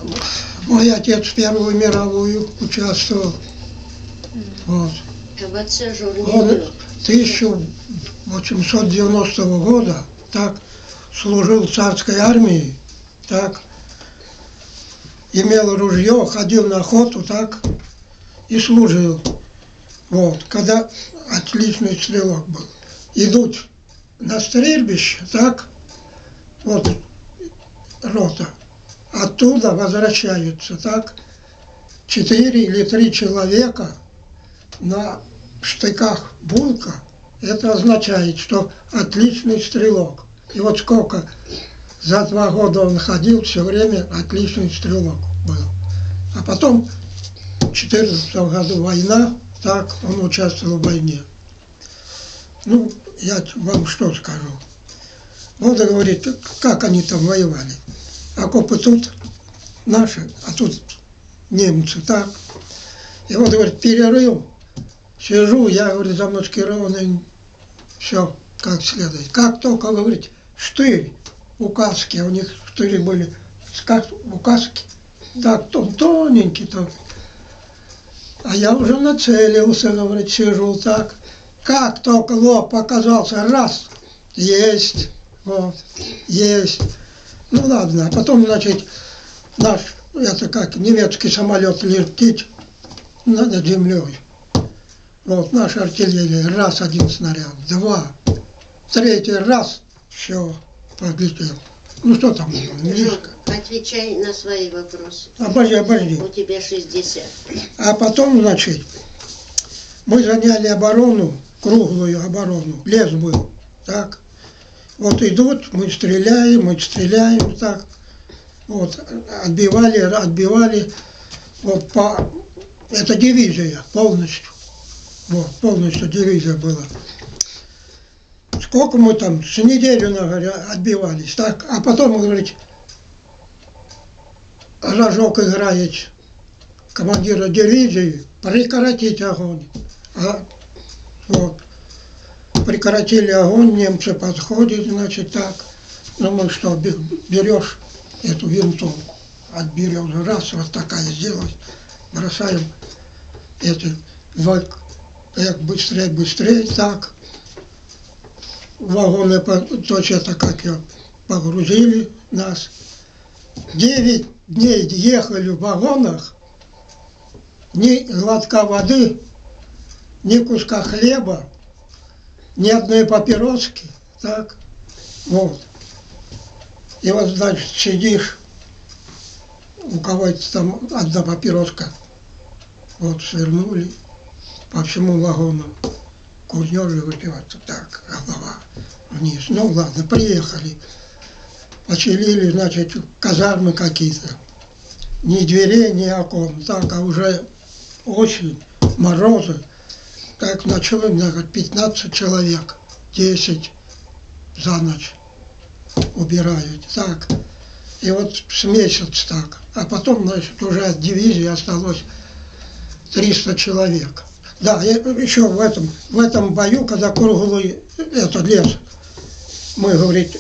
Мой отец в Первую мировую участвовал. Вот. Он 1890 года так служил в царской армии, так имел ружье, ходил на охоту, так и служил. Вот, когда отличный стрелок был. Идут на стрельбище, так, вот рота, оттуда возвращаются, так, 4 или 3 человека на штыках булка. Это означает, что отличный стрелок. И вот сколько за 2 года он ходил, все время отличный стрелок был. А потом в 2014 году война, так, он участвовал в войне. Ну, я вам что скажу. Буду говорить, как они там воевали. Окопы тут наши, а тут немцы, так. И вот, говорит, перерыв. Сижу, я, говорит, замаскированный, все как следует. Как только, говорит, штырь, указки, у них штыри были, указки, так, тоненький, то. А я уже нацелился, говорит, сижу так. Как только лоб показался, раз, есть, вот, есть. Ну ладно, а потом, значит, наш, это как, немецкий самолет летит над землей. Вот, наша артиллерия, раз, 1 снаряд, 2, 3 раз, все, подлетел. Ну что там, близко. Отвечай на свои вопросы. Обожди. У тебя 60. А потом, значит, мы заняли оборону, круглую оборону, лес был, так. Вот идут, мы стреляем, так. Вот, отбивали, вот по... Это дивизия полностью. Вот, полностью дивизия была. Сколько мы там, с неделю, говоря, отбивались, так. А потом, говорит, рожок играет командира дивизии, прекратить огонь. Вот. Прекратили огонь, немцы подходят, значит, так. Ну, мы что, берешь эту винтовку, отберешь, раз, вот такая сделать, бросаем эти, быстрее, так. Вагоны, точно так, как я, погрузили нас. 9 дней ехали в вагонах, ни глотка воды, ни куска хлеба, ни одной папироски, так, вот. И вот, значит, сидишь, у кого-то там одна папироска, вот, свернули по всему вагону, курнешь и выпиваться, так, голова вниз. Ну, ладно, приехали, поселили, значит, казармы какие-то, ни дверей, ни окон, так, а уже осень, морозы. Так начало, 15 человек, 10 за ночь убирают, так. И вот с месяц так. А потом, значит, уже от дивизии осталось 300 человек. Да, еще в этом бою, когда круглый этот лес, мы, говорит,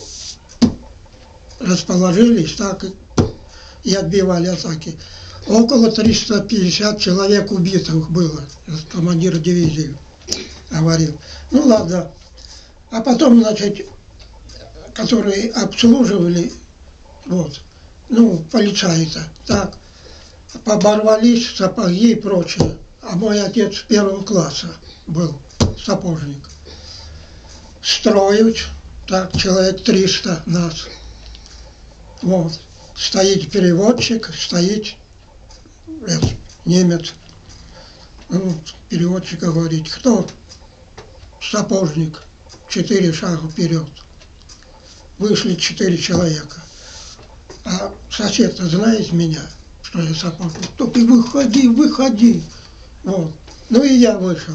расположились, так, и отбивали атаки. Около 350 человек убитых было, командир дивизии говорил. Ну ладно. А потом, значит, которые обслуживали, вот, ну, полицаи-то, так, оборвались сапоги и прочее. А мой отец 1 класса был, сапожник. Строят, так, человек 300 нас. Вот. Стоит переводчик, стоит немец, ну, переводчик говорит, кто? Сапожник, 4 шага вперед. Вышли 4 человека. А сосед-то знает меня, что я сапожник. Только выходи. Вот. Ну и я вышел,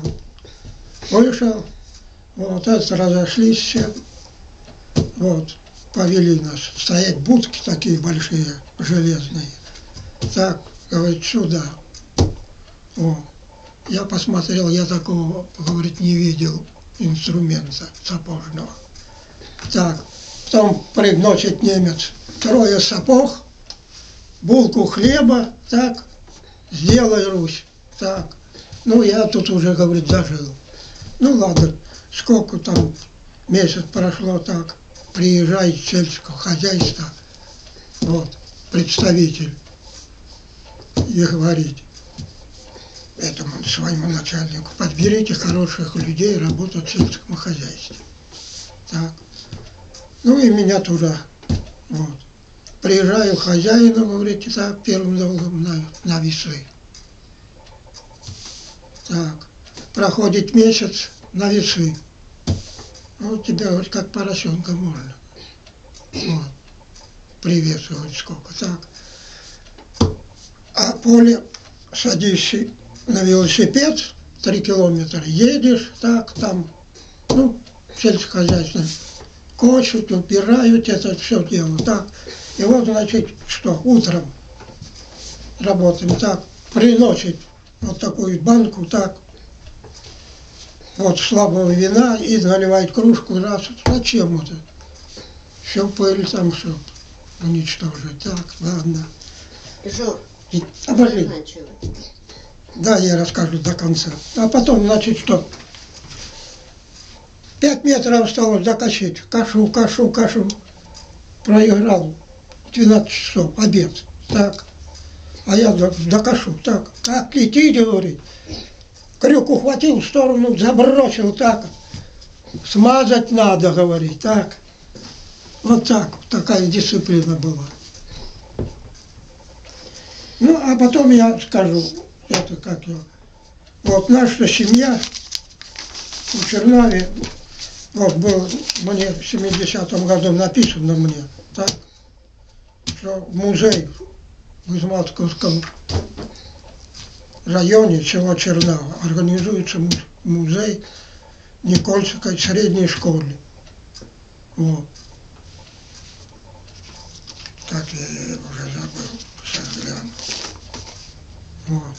вот, это разошлись все, вот, повели нас, стоять будки такие большие, железные. Так, говорит, сюда. О, я посмотрел, я такого, говорит, не видел инструмента сапожного. Так, потом приносит немец 3 сапог, булку хлеба, так, сделай, Русь, так. Ну, я тут уже, говорит, зажил. Ну, ладно, сколько там, месяц прошло, так, приезжает с сельского хозяйства, вот, представитель, и говорит этому своему начальнику: подберите хороших людей работать в сельском хозяйстве. Так. Ну и меня туда. Вот. Приезжаю к хозяину, говорите, так, первым долгом на весы. Так. Проходит месяц, на весы. Вот тебя вот как поросенка можно. Вот. Привешивать сколько. Так. А поле садишься на велосипед, 3 километра едешь, так, там, ну, сельскохозяйственное, косят, убирают, это все дело, так. И вот, значит, что, утром работаем, так, приносит вот такую банку, так, вот слабого вина и наливает кружку, раз, зачем это? Все пыль там, все уничтожить, так, ладно. Жор, Обожди. заканчивай. Да, я расскажу до конца. А потом, значит, что? 5 метров осталось докосить. Кашу. Проиграл 12 часов, обед. Так. А я докашу. Так. Как идти, говорит. Крюк ухватил в сторону, забросил так. Смазать надо, говорит. Так. Вот так. Такая дисциплина была. Ну, а потом я скажу, это как я. Вот наша семья в Чернове, вот был мне в 70-м году написано мне, так, что музей в Измайловском районе, село Черново, организуется музей Никольской средней школы. Вот. Так я уже забыл, сейчас гляну. Вот.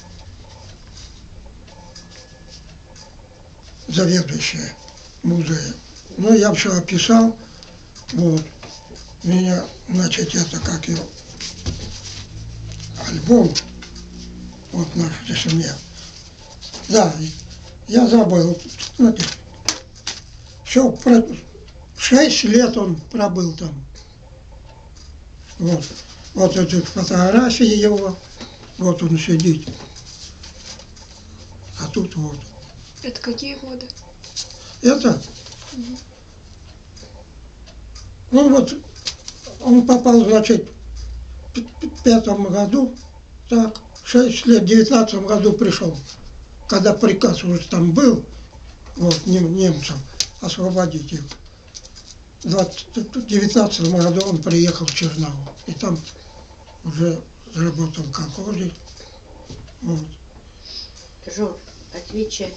Заведующая музея. Ну, я все описал. Вот. Меня, значит, это как его альбом. Вот наша семья. Да, я забыл. Знаете, все, 6 лет он пробыл там. Вот. Вот эти фотографии его. Вот он сидит. А тут вот. Это какие годы? Это? Ну вот, он попал, значит, в 5-м году, так, 6 лет, в 19-м году пришел, когда приказ уже там был, вот, немцам освободить их. В 19-м году он приехал в Чернову, и там уже работал в колхозе. Вот. Жор, отвечай.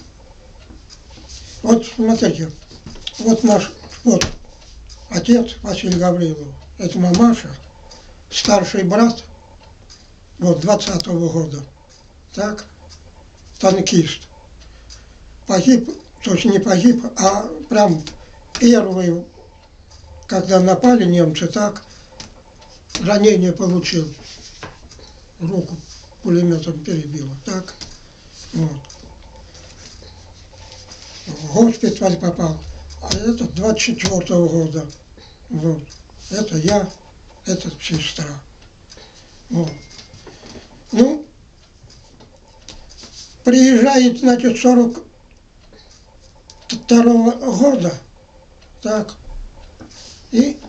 Вот смотрите, вот наш, вот отец Василий Гаврилов, это мамаша, старший брат, вот 20-го года, так, танкист. Погиб, то есть не погиб, а прям первый, когда напали немцы, так, ранение получил, руку пулеметом перебило, так, вот. В госпиталь попал, а это 24-го года, вот, это я, это сестра, вот. Ну, приезжает, значит, 42-го года, так, и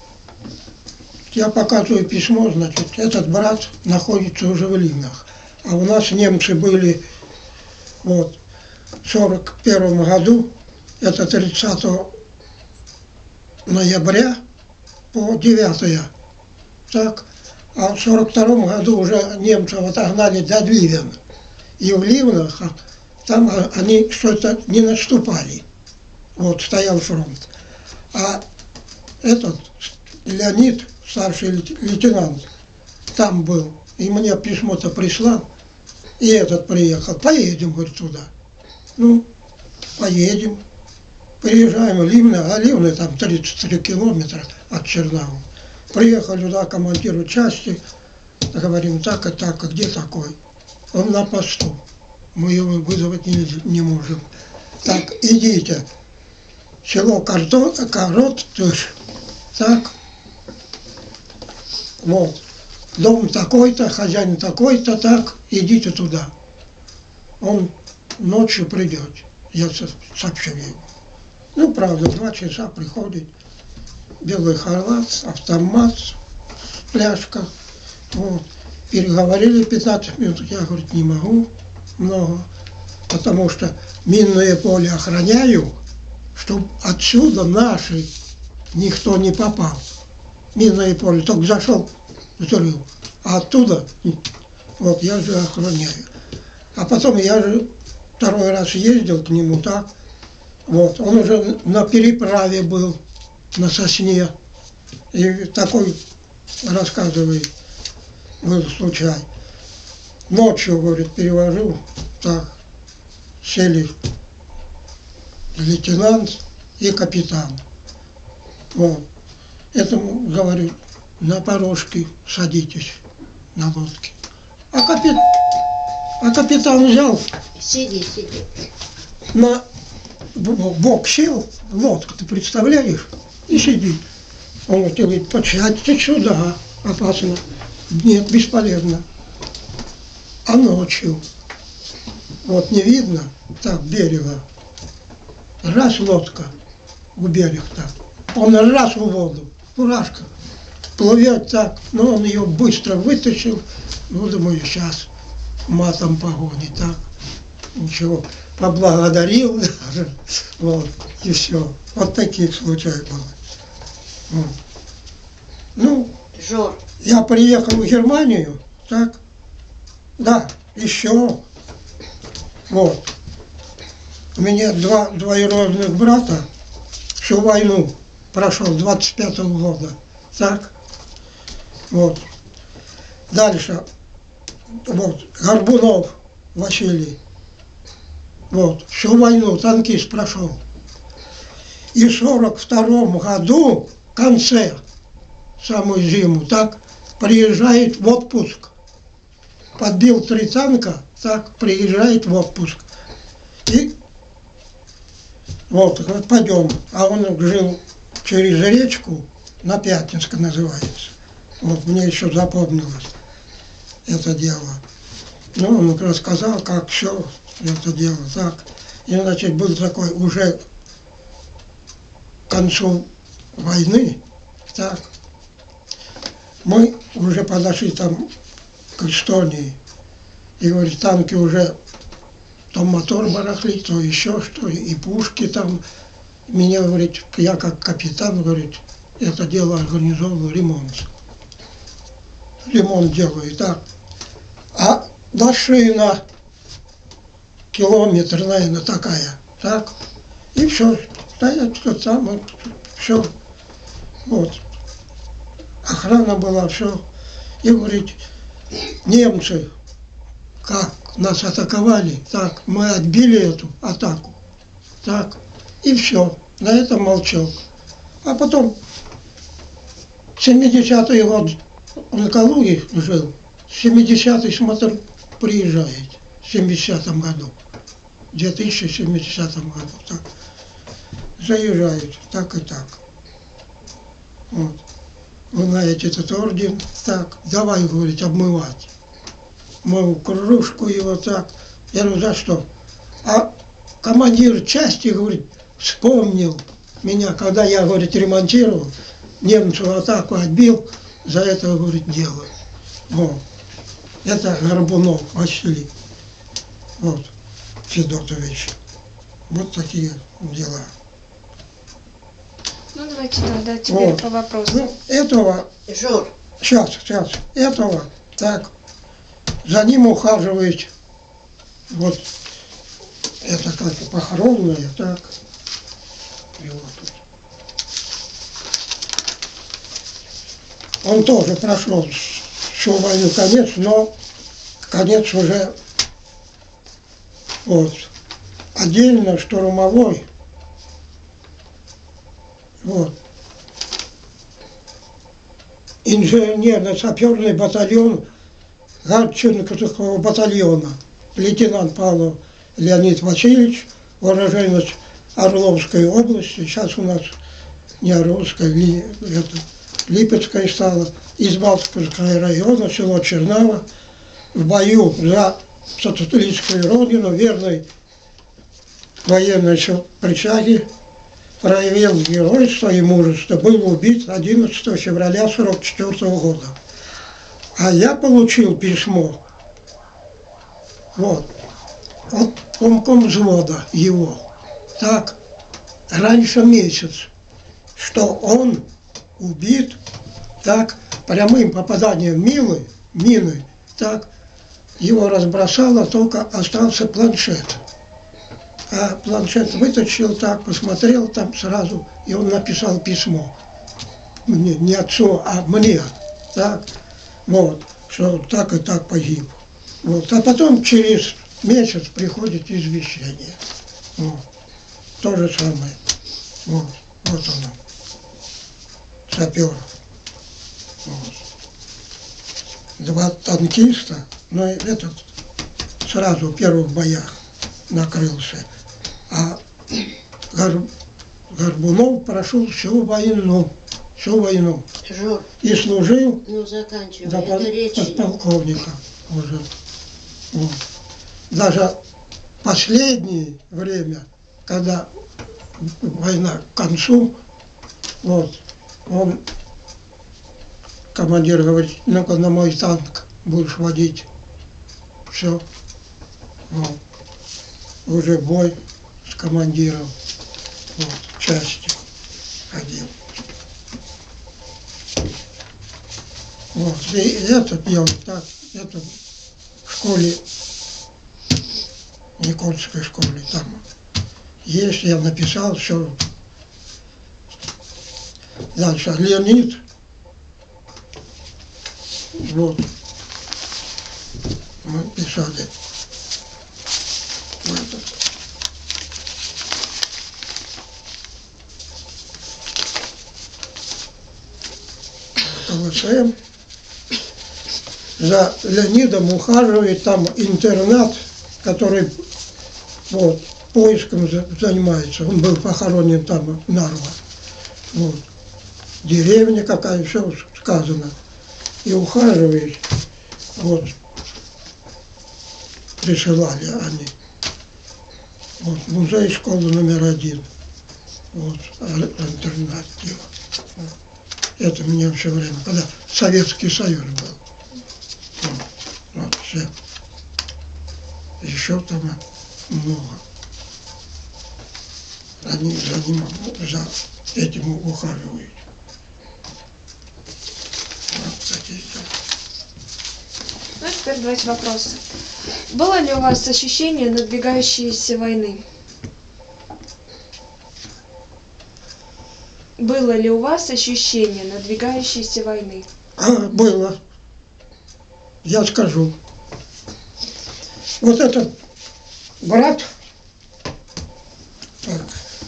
я показываю письмо, значит, этот брат находится уже в Ливнах, а у нас немцы были, вот, в 41 году, это 30 ноября по 9, так, а в 42 году уже немцев отогнали до Ливен, и в Ливнах там они что-то не наступали, вот, стоял фронт, а этот Леонид, старший лейтенант, там был, и мне письмо-то прислал, и этот приехал, поедем, говорит, туда. Ну, поедем, приезжаем в Ливны, а Ливны там 33 километра от Чернова. Приехали туда командиру части, Говорим, так и так, а где такой? Он на посту. Мы его вызвать не можем. Так, идите. Село Короткиш, так, вот, дом такой-то, хозяин такой-то, так, идите туда. Он ночью придет, я сообщу ему. Ну, правда, 2 часа приходит, белый халат, автомат, фляжка, вот. Переговорили 15 минут, я, говорит, не могу много, потому что минное поле охраняю, чтобы отсюда наши никто не попал. Минное поле только зашел, взрыв, а оттуда, вот я же охраняю. А потом я же 2-й раз ездил к нему, так, вот, он уже на переправе был, на Сосне, и такой рассказывает, был случай. Ночью, говорит, перевожу, так, сели лейтенант и капитан. Вот. Этому говорю, на порожке садитесь, на лодке. А капитан взял, Сиди. на бок сел, лодку, ты представляешь, и сидит. Он говорит, подсядьте сюда, опасно. Нет, бесполезно. А ночью, вот не видно, так, берега, раз лодка в берег так, он раз в воду, фуражка, плывет так, но он ее быстро вытащил, ну, думаю, сейчас матом погонит, так, ничего, поблагодарил даже, вот, и все. Вот таких случаев было. Вот. Ну, Жор, я приехал в Германию, так, да, еще, вот, у меня 2 двоюродных брата, всю войну прошел 25-го года, так, вот, дальше, вот, Горбунов Василий, вот, всю войну танкист прошел, и в 42-м году, в конце, самую зиму, так, приезжает в отпуск. Подбил 3 танка, так, приезжает в отпуск. И вот, пойдем. А он жил через речку, на Пятницкой называется. Вот, мне еще запомнилось это дело. Ну, он рассказал, как все это дело, так. И, значит, был такой уже к концу войны, так, мы уже подошли там к Эстонии, и, говорит, танки уже, то мотор барахлит, то еще что, и пушки там. Меня, говорит, я как капитан, говорит, это дело организовываю, ремонт. Ремонт делаю, так. А машина, километр, наверное, такая, так. И все, стоят, что там, все, вот. Охрана была, все. И, говорит, немцы, как нас атаковали, так, мы отбили эту атаку, так, и все, на этом молчок. А потом, 70-й год, он в Калуге жил, 70-й смотр приезжает, в 70-м году, в 2070 году, так, заезжает, так и так. Вот. Вы знаете этот орден, так, давай, говорит, обмывать. Мою кружку его так. Я говорю, за что? А командир части, говорит, вспомнил меня, когда я, говорит, ремонтировал, немцу атаку отбил, за это, говорит, делаю. Вот. Это Горбунов Василий. Вот, Федотович. Вот такие дела. Ну, давайте тогда теперь Вот. по вопросу. Ну, этого, Жор, сейчас, этого, так, за ним ухаживает, вот, это как похоронное, так, и вот тут. Он тоже прошел всю войну конец, но конец уже, вот, отдельно штурмовой, вот, инженерно-саперный батальон Гатчинского батальона лейтенант Павлов Леонид Васильевич, уроженец Орловской области, сейчас у нас не Орловская, Липецкая стала, из Балтского района, село Чернава, в бою за социалистическую родину, верной военной присяге, проявил геройство и мужество, был убит 11 февраля 1944 года. А я получил письмо вот, от комком взвода его, так, раньше месяц, что он убит, так, прямым попаданием мины, так, его разбросало, только остался планшет. А планшет вытащил, так, посмотрел там сразу, и он написал письмо. Мне, не отцу, а мне, так, вот, что так и так погиб. Вот. А потом через месяц приходит извещение. Вот. То же самое. Вот, вот оно. Сапер. Вот. 2 танкиста, но этот сразу в первых боях накрылся. А Горбунов прошел всю войну. Жор, И служил ну заканчивай, до это речь. подполковника уже. Вот. Даже последнее время, когда война к концу, вот, он, командир говорит, ну-ка на мой танк будешь водить. Все. Вот. Уже бой с командиром. Вот, в части ходил. Вот. И этот я вот так, это в школе, Никольской школе, там есть, я написал все. Дальше Леонид, вот, мы писали. КВСМ. За Леонидом ухаживает там интернат, который вот, поиском занимается. Он был похоронен там в Нарва. Вот. Деревня какая, все сказано. И ухаживает. Вот. Присылали они. Вот. Музей школы №1. Вот. Интернат делал. Вот. Это мне все время, когда Советский Союз был. Вот, все. Еще там много. Они за этим ухаживают. Вот такие дела. Ну, теперь давайте вопросы. Было ли у вас ощущение надвигающейся войны? Было ли у вас ощущение надвигающейся войны? Было. Я скажу. Вот этот брат, так,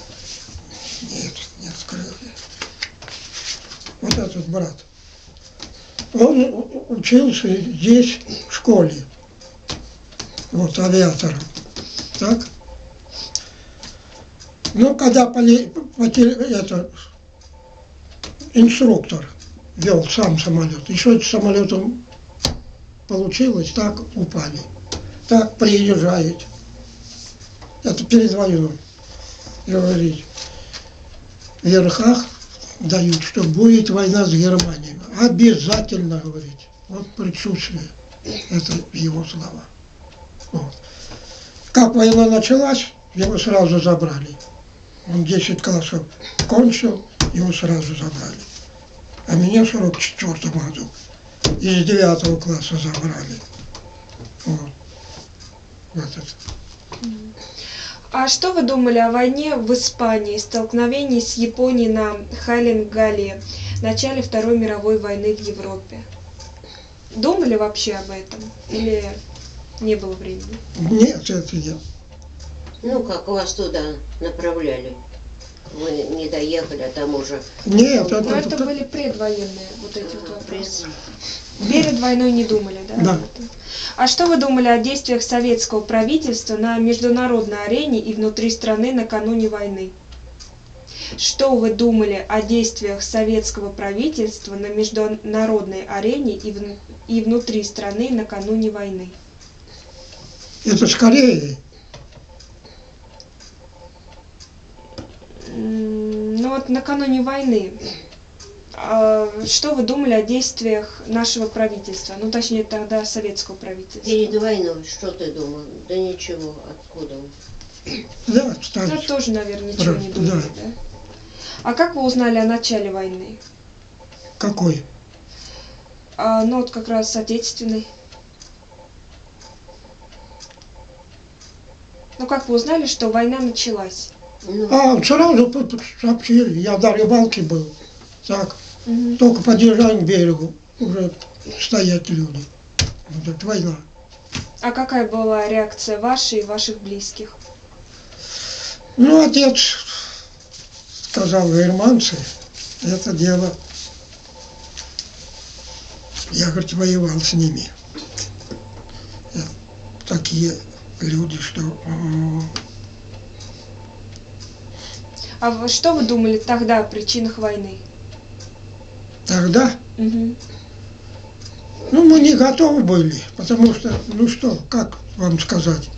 не открыл я. Вот этот брат, он учился здесь, в школе, вот, авиатором, так. Ну, когда это, инструктор вел сам самолет, еще самолетом получилось, так упали, так приезжает, это перед войной, говорит, в верхах дают, что будет война с Германией, обязательно, говорит, вот предчувствие, это его слова. Вот. Как война началась, его сразу забрали, он 10 классов кончил, его сразу забрали, а меня в 1944 году из 9 класса забрали. Вот. Вот это. А что вы думали о войне в Испании, столкновении с Японией на Халингале, начале Второй мировой войны в Европе? Думали вообще об этом? Или не было времени? Нет, это нет. Ну, как вас туда направляли? Вы не доехали, а там уже... Нет, Но это были предвоенные вот эти вот вопросы. Перед войной не думали, да? Да. об этом? А что вы думали о действиях советского правительства на международной арене и внутри страны накануне войны? Что вы думали о действиях советского правительства на международной арене и внутри страны накануне войны? Это скорее. Ну вот накануне войны, что вы думали о действиях нашего правительства, ну точнее тогда советского правительства? Перед войной что ты думал? Да ничего, откуда? Да, Ну старец. тоже, наверное, ничего не Да. думали, да? А как вы узнали о начале войны? Какой? Ну вот как раз отечественной. Ну как вы узнали, что война началась? Ну, Сразу сообщили, я на рыбалке был. Так, Мгм. только подъезжаем к берегу, уже стоят люди. Вот это война. А какая была реакция вашей и ваших близких? Ну, отец сказал, германцы, это дело. Я, говорит, воевал с ними. Такие люди, что... Что вы думали тогда о причинах войны? Тогда, Мгм. ну, мы не готовы были, потому что, ну что, как вам сказать,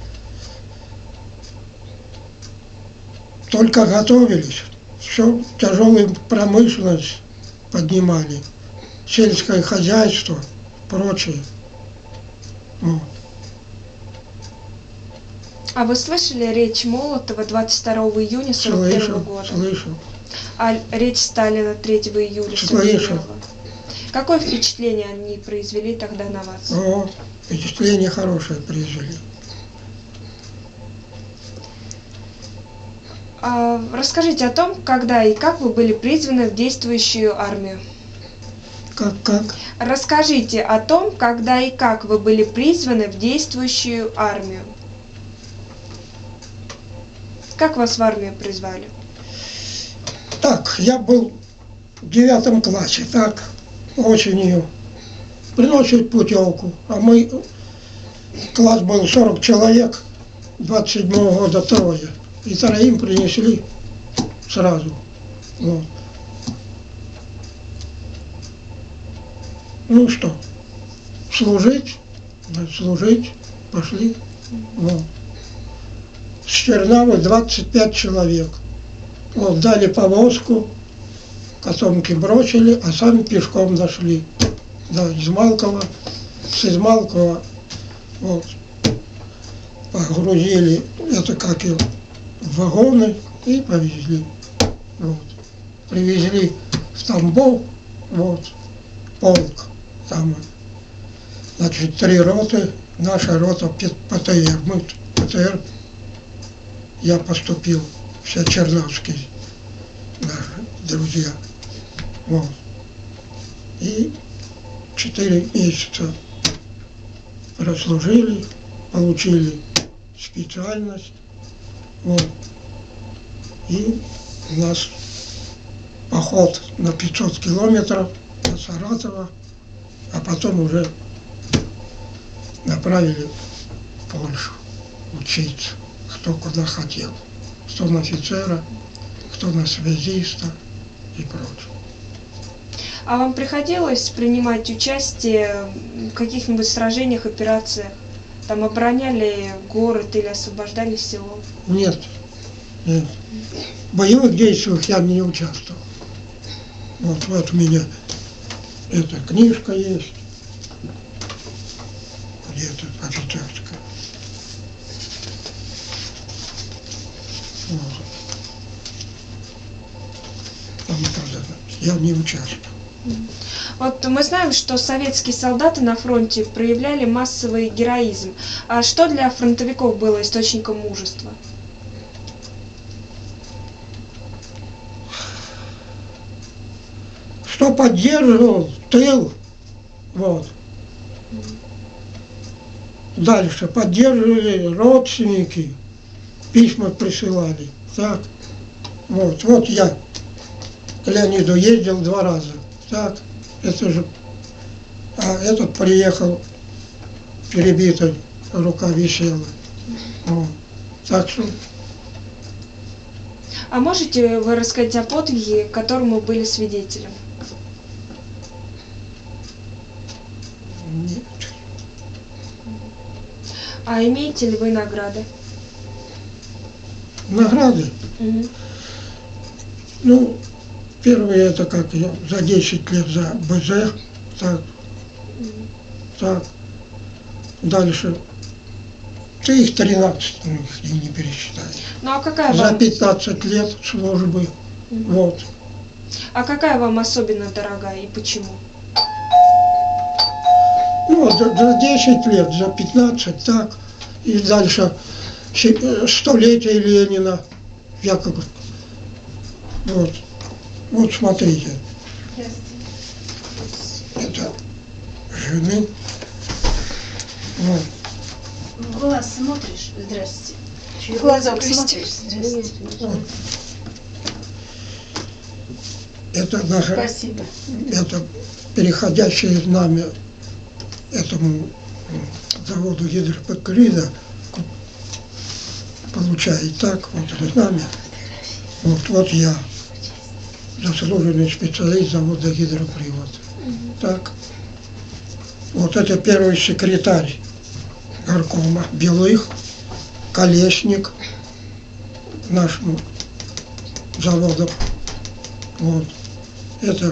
только готовились, все, тяжелую промышленность поднимали, сельское хозяйство, прочее. Вот. А вы слышали речь Молотова 22 июня 1941 Слышал, года? слышал. А речь Сталина 3 июля Слышал. 1941? Какое впечатление они произвели тогда на вас? О, впечатление хорошее произвели. Расскажите о том, когда и как вы были призваны в действующую армию. Как? Расскажите о том, когда и как вы были призваны в действующую армию. Как вас в армию призвали? Так, я был в 9 классе, так, осенью. Приносят путевку, а мы, класс был 40 человек, 27-го года трое. И троим принесли сразу. Вот. Ну что, служить, пошли. Вот. С Чернавы 25 человек. Вот, дали повозку, котомки бросили, а сами пешком дошли. Да, с Измалкова, вот, погрузили, это как и в вагоны, и повезли. Вот. Привезли в Тамбов, вот, полк, там, значит, 3 роты, наша рота ПТР, мы ПТР, я поступил, все черновские наши друзья, вот. И 4 месяца прослужили, получили специальность, вот. И у нас поход на 500 километров до Саратова, а потом уже направили в Польшу учиться, кто куда хотел, кто на офицера, кто на связиста и прочее. А вам приходилось принимать участие в каких-нибудь сражениях, операциях? Там обороняли город или освобождали село? Нет. В боевых действиях я не участвовал. Вот у меня эта книжка есть, где-то офицерская. Вот. Там указано. Я не участвовал. Вот мы знаем, что советские солдаты на фронте проявляли массовый героизм. А что для фронтовиков было источником мужества? Что поддерживал тыл, вот. Дальше поддерживали родственники, письма присылали, так. Вот я к Леониду ездил 2 раза, так. Это же а этот приехал, перебитая рука висела. Вот. Так что А можете вы рассказать о подвиге, которому были свидетелем? нет. А имеете ли вы награды? Награды. Мгм. Ну, первое это как я за 10 лет за БЗ. Так, так. Дальше. Да их 13, ну, их не пересчитаешь. Ну а какая За вам, 15 лет службы. Вот. а какая вам особенно дорогая и почему? Ну, вот за 10 лет, за 15, так. И дальше столетие Ленина. Яков. Вот. Вот смотрите. Это жены. Вот. В глаз смотришь? Здрасте. В глазок смотришь? Здрасте. Вот. Это наша, Спасибо. это переходящее знамя этому заводу гидропокрида получает так, вот это знамя. Вот я, заслуженный специалист завода гидропривод. Так. Вот это первый секретарь горкома Белых, Колесник нашему заводу. Вот. Это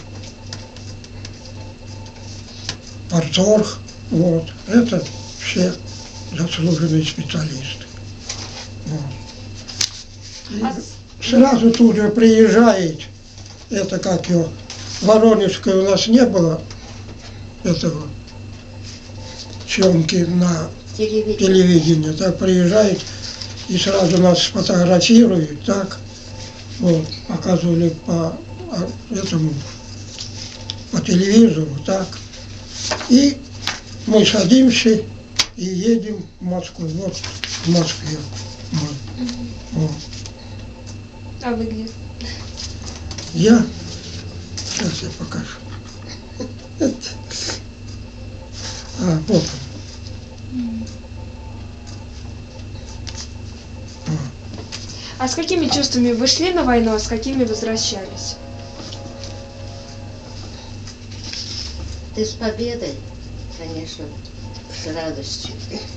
парторг, вот. Это все заслуженные специалисты. Вот. И сразу тут же приезжает, это как его, Воронежской у нас не было этого съемки на телевидении, так приезжает и сразу нас фотографируют, так, вот, показывали по этому, по телевизору, так, и мы садимся и едем в Москву, вот в Москве мы, вот. А вы где? Я, сейчас я покажу. А, вот он. А с какими чувствами вы шли на войну, а с какими возвращались? Ты с победой, конечно, с радостью.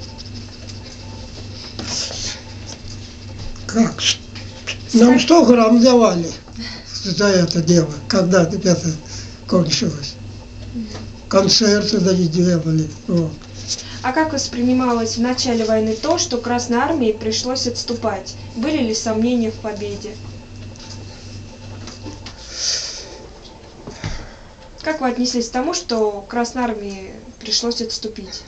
Как? Нам 100 грамм давали за это дело, когда это кончилось. Концерты делали. Вот. А как воспринималось в начале войны то, что Красной Армии пришлось отступать? Были ли сомнения в победе? Как вы отнеслись к тому, что Красной Армии пришлось отступить?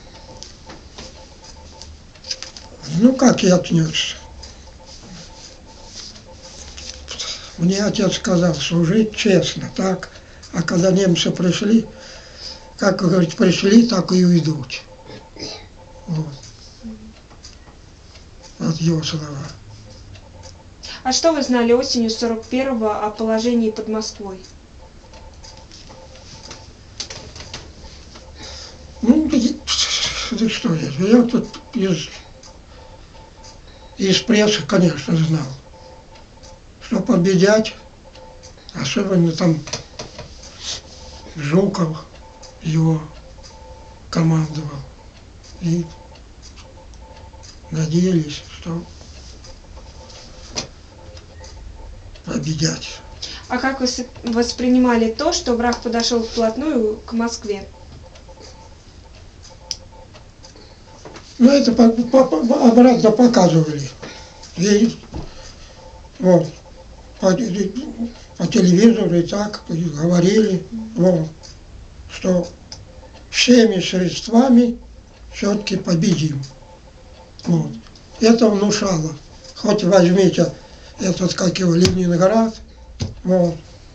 Ну, как я отнесся? Мне отец сказал, служить честно, так. А когда немцы пришли, как говорить, пришли, так и уйдут. Вот. Вот его слова. А что вы знали осенью 41-го о положении под Москвой? Ну, да что я тут из прессы, конечно, знал, что победять, особенно там Жуков его командовал, и надеялись, что победять. А как вы воспринимали то, что враг подошел вплотную к Москве? Ну, это обратно показывали. И вот, по телевизору и так и говорили, вот, что всеми средствами все-таки победим. Вот. Это внушало. Хоть возьмите этот, как его, Ленинград, вот,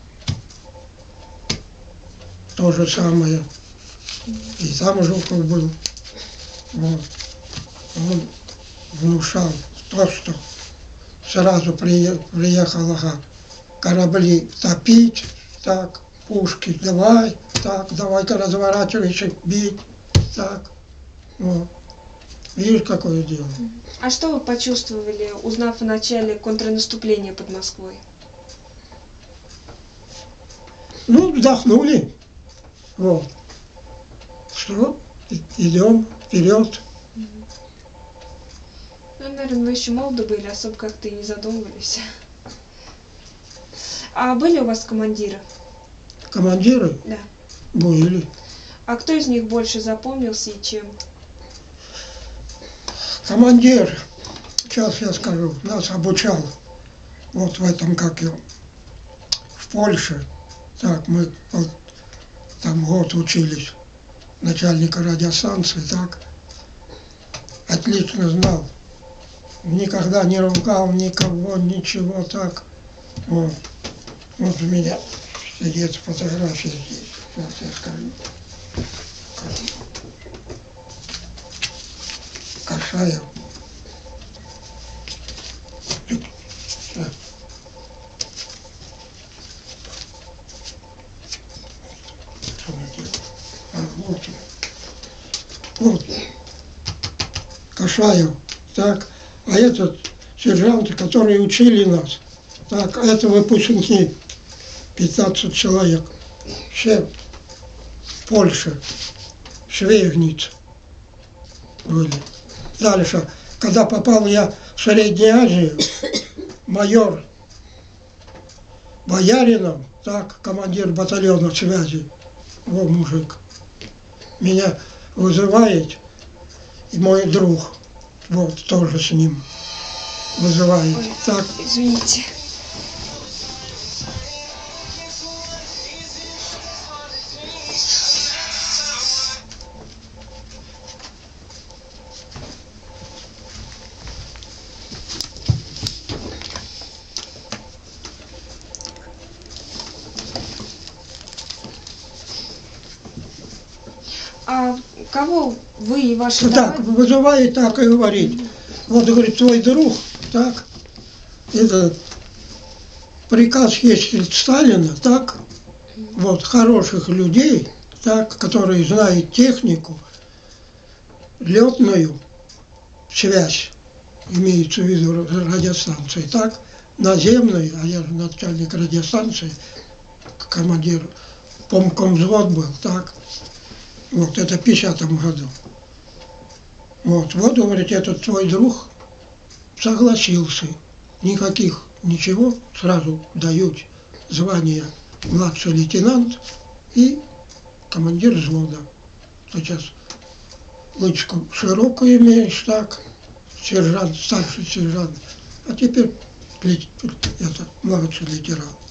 то же самое. И там Жуков был. Вот. Он внушал то, что сразу приехала корабли топить, так, пушки давай, так, давай-ка разворачивайся, бить, так, вот. Видишь, какое дело? А что вы почувствовали, узнав о начале контрнаступления под Москвой? Ну, вздохнули, вот. Что, идем вперед. Ну, наверное, вы еще молоды были, особо как-то и не задумывались. А были у вас командиры? Командиры Да. были. А кто из них больше запомнился и чем? Командир, сейчас я скажу, нас обучал вот в этом, как его, в Польше. Так, мы вот, там год учились, начальника радиостанции, так, отлично знал. Никогда не ругал никого, ничего, так. Вот, вот у меня сидит фотография здесь, сейчас я скажу. Кашаев. Вот. Вот. Кашаев. Так. А этот сержанты, которые учили нас, так, это выпускники, 15 человек. Все в Польше, Швейгниц были. Дальше, когда попал я в Среднюю Азию, майор Бояринов, так, командир батальона связи, вот мужик, меня вызывает, и мой друг, вот, тоже с ним вызывает. Ой, Так, извините. А кого вы и ваши так, товарищи- вызывает, так и говорит. Вот, говорит, твой друг, так, это приказ есть от Сталина, так, вот, хороших людей, так, которые знают технику, летную связь, имеется в виду радиостанции, так, наземную, а я же начальник радиостанции, командир, помкомвзвод был, так, вот, это в 50-м году. Вот, говорит, этот твой друг согласился. Никаких, ничего, сразу дают звание младший лейтенант и командир взвода. Сейчас лычку широкую имеешь, так, сержант, старший сержант, а теперь это, младший лейтенант.